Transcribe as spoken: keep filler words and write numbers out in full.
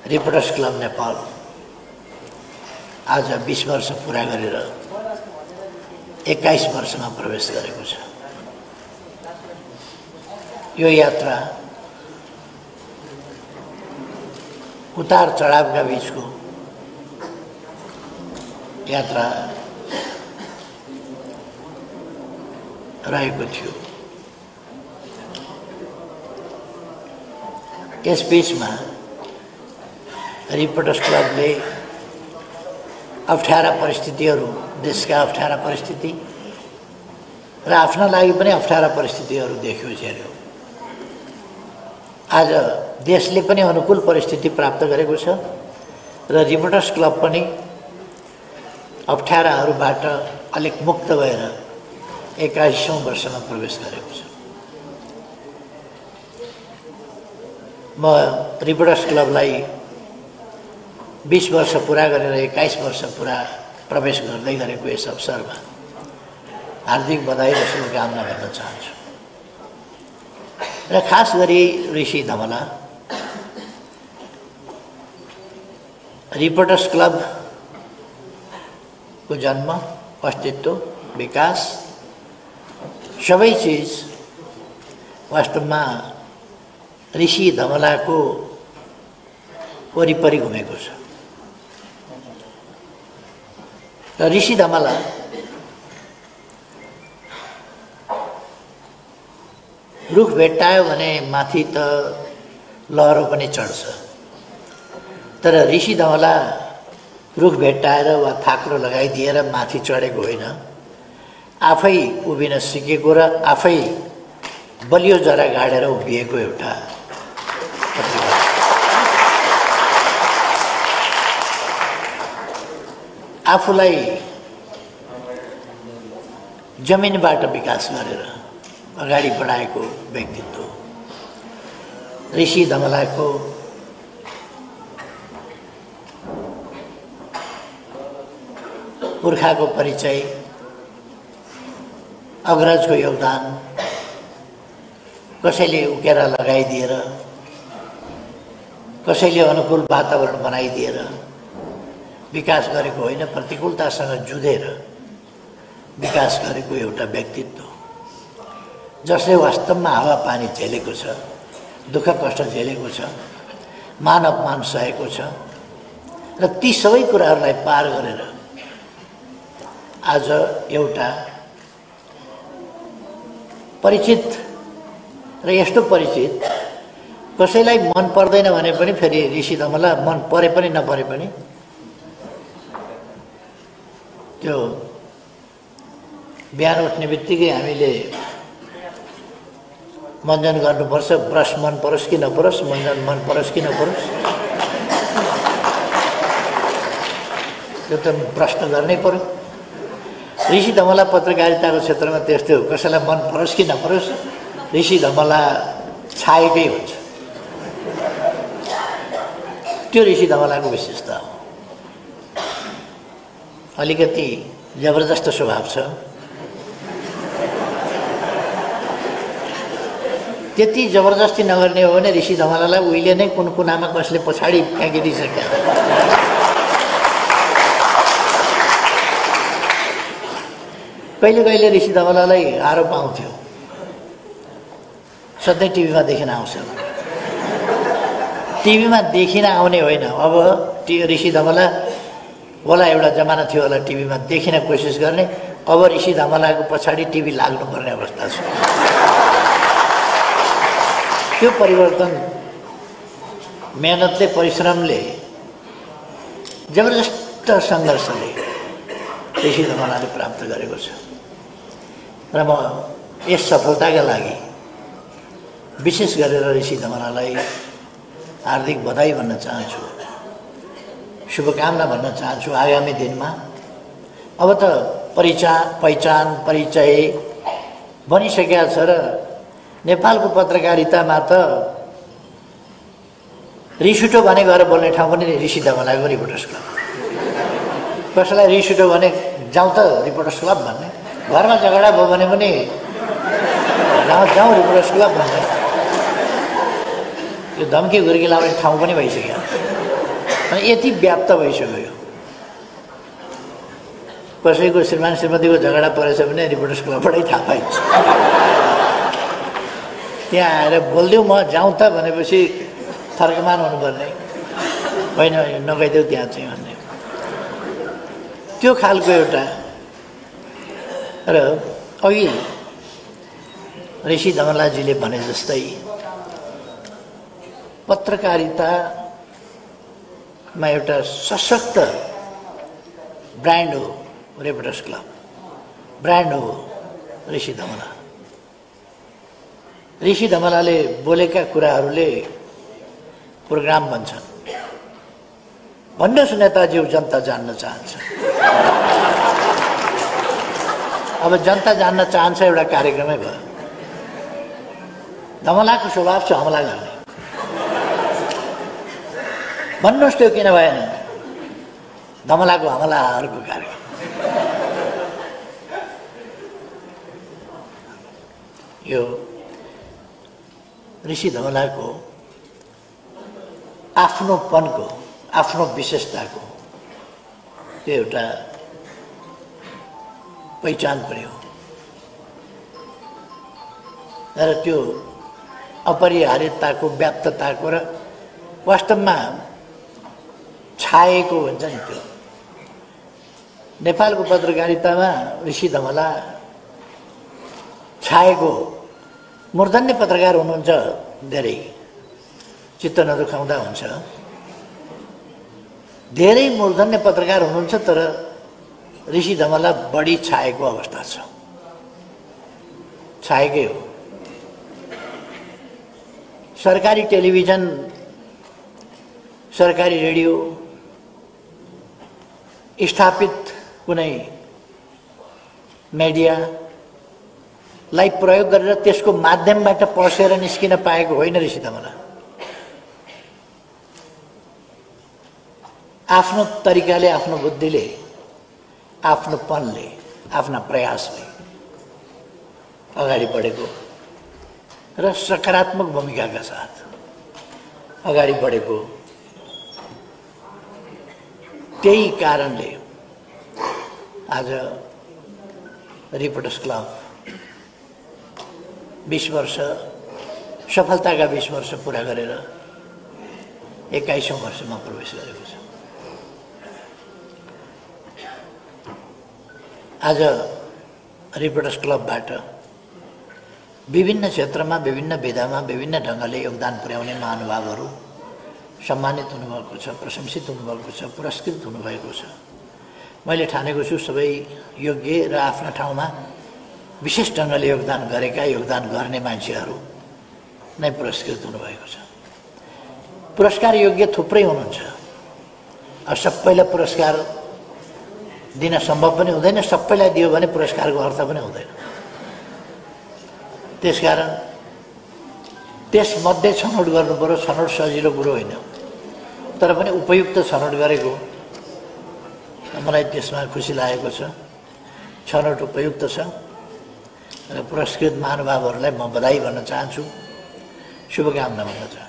Reporters club Nepal आज बीस वर्ष पूरा गरेर एक्काइस वर्षमा प्रवेश गरेको छ। यो यात्रा उतार चढावका बीचको यात्रा रहेको थियो। यस बीचमा रिपोर्टर्स क्लबले अप्ठ्यारा परिस्थितिहरू, देशका अप्ठ्यारा परिस्थिति र आफ्ना लागि पनि अप्ठ्यारा परिस्थितिहरू देख्यो झेल्यो। आज देशले पनि अनुकूल परिस्थिति प्राप्त गरेको छ र रिपोर्टर्स क्लब पनि अप्ठ्याराहरूबाट अलिक मुक्त भएर एक्काइसौँ वर्षमा प्रवेश गरेको छ। म रिपोर्टर्स क्लबलाई बीस वर्ष पूरा गरेर एक्काइस वर्ष पूरा प्रवेश गर्दै गरेको यस अवसरमा हार्दिक बधाई र शुभकामना गर्न चाहन्छु। र खास गरी ऋषि धमला रिपोर्टर्स क्लबको जन्म, अस्तित्व, विकास सबै चिज वास्तवमा ऋषि धमलाको वरिपरि घुमेको छ। र ऋषि धमला रुख भेट्टायो भने माथि त लहरो पनि चढ्छ, तर ऋषि धमला रुख भेट्टाएर वा थाक्रो लगाइदिएर माथि चढेको होइन, आफै उभिन सिकेको र आफै बलियो जरा गाडेर उभिएको एउटा प्रतिभा। आफूलाई जमिनबाट विकास गरेर अगाडि बढाएको व्यक्तित्व ऋषि धमलाको पुर्खाको परिचय, अग्रजको योगदान कसैले उकेर लगाइदिएर, कसैले अनुकूल वातावरण बनाइदिएर विकास गरेको होइन, प्रतिकूलतासँग जुधेर विकास गरेको एउटा व्यक्तित्व जसले वास्तवमा हावापानी झेलेको छ, दुःख कष्ट झेलेको छ, मान अपमान सहेको छ र ती सबै कुराहरूलाई पार गरेर आज एउटा परिचित र यस्तो परिचित कसैलाई मन पर्दैन भने पनि फेरि ऋषि धमला मन परे पनि नपरे पनि त्यो बिहान उठ्ने बित्तिकै हामीले मञ्जन गर्नुपर्छ, ब्रस मन परोस् कि नपरोस्, मञ्जन मन परोस् कि नपरोस्, त्यो त प्रश्न गर्नै पर्यो। ऋषि धमला पत्रकारिताको क्षेत्रमा त्यस्तै हो, कसैलाई मन परोस् कि नपरोस् ऋषि धमला छाएकै हुन्छ। त्यो ऋषि धमलाको विशेषता हो। अलिकति जबरजस्त स्वभाव छ, त्यति जबरजस्ती नगर्ने हो भने ऋषि धमलालाई उहिले नै कुन कुनामा कसले पछाडि फ्याँकिदिइसक्यो। कहिले कहिले ऋषि धमलालाई आरोप आउँथ्यो, सधैँ टिभीमा देखिन आउँछ। टिभीमा देखिन आउने होइन, अब टी ऋषि धमला होला एउटा जमाना थियो होला टिभीमा देखिन कोसिस गर्ने, अब ऋषि धमलाको पछाडि टिभी लाग्नुपर्ने अवस्था छ। त्यो परिवर्तन मेहनतले, परिश्रमले, जबरजस्त सङ्घर्षले ऋषि धमलाले प्राप्त गरेको छ र म यस सफलताका लागि विशेष गरेर ऋषि धमलालाई हार्दिक बधाई भन्न चाहन्छु, शुभकामना भन्न चाहन्छु। आगामी दिनमा अब त परिचान पहिचान परिचय बनिसकेको छ र नेपालको पत्रकारितामा त रिस उठ्यो भने गएर बोल्ने ठाउँ पनि ऋषि धमलाको रिपोर्टर्स क्लब। कसैलाई रिस उठ्यो भने जाउँ त रिपोर्टर्स क्लब भन्ने, घरमा झगडा भयो भने पनि जाउँ जाउँ रिपोर्टर्स क्लब भन्ने, यो धम्की घुर्की लाउने ठाउँ पनि भइसक्यो। अनि यति व्याप्त भइसक्यो। कसैको श्रीमान श्रीमतीको झगडा परेछ भने रिपोर्टर्स क्लबबाटै थाहा पाइन्छ। त्यहाँ आएर बोलिदेऊ म जाउँ त भनेपछि थर्कमान हुनुपर्ने, होइन नगइदेऊ त्यहाँ चाहिँ भन्ने, त्यो खालको एउटा। र अघि ऋषि धमलाजीले भने जस्तै पत्रकारितामा एउटा सशक्त ब्रान्ड हो रिपोर्टर्स क्लब, ब्रान्ड हो ऋषि धमला। ऋषि धमलाले बोलेका कुराहरूले प्रोग्राम बन्छन्। भन्नुहोस् नेताज्यू, जनता जान्न चाहन्छ। अब जनता जान्न चाहन्छ एउटा कार्यक्रमै भयो। धमलाको स्वभाव छ हमला गर्ने। भन्नुहोस् त्यो किन भएन? धमलाको हमलाहरूको कार्यक्रम। यो ऋषि धमलाको आफ्नोपनको, आफ्नो विशेषताको त्यो एउटा पहिचान पनि हो। र त्यो अपरिहार्यताको, व्याप्तताको र वास्तवमा छाएको हुन्छ नि त्यो। नेपालको पत्रकारितामा ऋषि धमला छाएको मूर्धन्य पत्रकार हुनुहुन्छ। धेरै चित्त नदुखाउँदा हुन्छ, धेरै मूर्धन्य पत्रकार हुनुहुन्छ, तर ऋषि धमला बढी छाएको अवस्था छ। छाएकै हो। सरकारी टेलिभिजन, सरकारी रेडियो, स्थापित कुनै मिडियालाई प्रयोग गरेर त्यसको माध्यमबाट पसेर निस्किन पाएको होइन ऋषि धमला। आफ्नो तरिकाले, आफ्नो बुद्धिले, आफ्नोपनले, आफ्ना प्रयासले अगाडि बढेको र सकारात्मक भूमिकाका साथ अगाडि बढेको। त्यही कारणले आज रिपोर्टर्स क्लब बीस वर्ष सफलताका बीस वर्ष पुरा गरेर एक्काइसौँ वर्षमा प्रवेश गरेको छ। आज रिपोर्टर्स क्लबबाट विभिन्न क्षेत्रमा, विभिन्न विधामा, विभिन्न ढङ्गले योगदान पुर्याउने महानुभावहरू सम्मानित हुनुभएको छ, प्रशंसित हुनुभएको छ, पुरस्कृत हुनुभएको छ। मैले ठानेको छु सबै योग्य र आफ्ना ठाउँमा विशेष ढङ्गले योगदान गरेका, योगदान गर्ने मान्छेहरू नै पुरस्कृत हुनुभएको छ। पुरस्कार योग्य थुप्रै हुनुहुन्छ। अब सबैलाई पुरस्कार दिन सम्भव पनि हुँदैन, सबैलाई दियो भने पुरस्कारको अर्थ पनि हुँदैन। त्यसकारण त्यसमध्ये छनौट गर्नु पर्यो। छनौट सजिलो कुरो होइन, तर पनि उपयुक्त छनौट गरेको मलाई त्यसमा खुसी लागेको छ। छनौट उपयुक्त छ र पुरस्कृत महानुभावहरूलाई म बधाई भन्न चाहन्छु, शुभकामना भन्न चाहन्छु।